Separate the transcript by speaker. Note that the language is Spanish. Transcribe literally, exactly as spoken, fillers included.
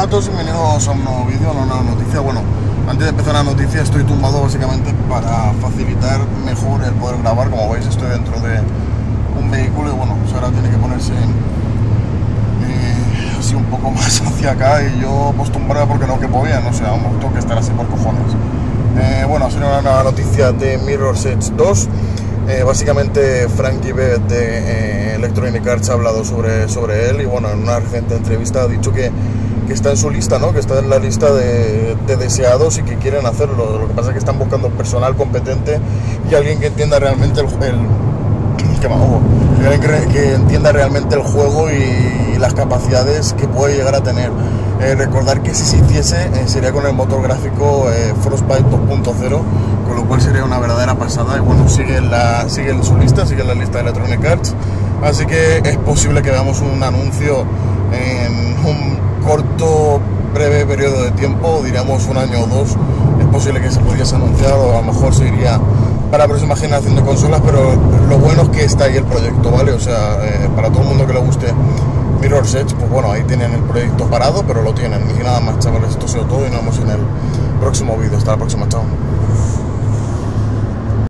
Speaker 1: Hola a todos y bienvenidos a un nuevo vídeo, a una nueva noticia. Bueno, antes de empezar la noticia estoy tumbado básicamente para facilitar mejor el poder grabar. Como veis, estoy dentro de un vehículo y bueno, pues ahora tiene que ponerse eh, así un poco más hacia acá y yo pues tumbarme porque no quepo bien, o sea, vamos, tengo que estar así por cojones. Eh, bueno, ha sido una nueva noticia de Mirror's Edge dos. Eh, básicamente Frankie Beth de eh, Electronic Arts ha hablado sobre, sobre él y bueno, en una reciente entrevista ha dicho que, que está en su lista, ¿no? Que está en la lista de, de deseados y que quieren hacerlo. Lo que pasa es que están buscando personal competente y alguien que entienda realmente el, el que, ojo, que, que entienda realmente el juego y, y las capacidades que puede llegar a tener. Eh, recordar que si se hiciese eh, sería con el motor gráfico eh, Frostbite dos punto cero, con lo cual sería una verdadera pasada. Y bueno, sigue en, la, sigue en su lista, sigue en la lista de Electronic Arts, así que es posible que veamos un anuncio en un corto, breve periodo de tiempo, diríamos un año o dos. Es posible que se pudiese anunciar o a lo mejor se iría para la próxima generación de consolas, pero lo bueno es que está ahí el proyecto, ¿vale? O sea, eh, para todo el mundo que le guste Mirror's Edge, pues bueno, ahí tienen el proyecto parado, pero lo tienen. Y nada más, chavales, esto ha sido todo y nos vemos en el próximo vídeo. Hasta la próxima, chao.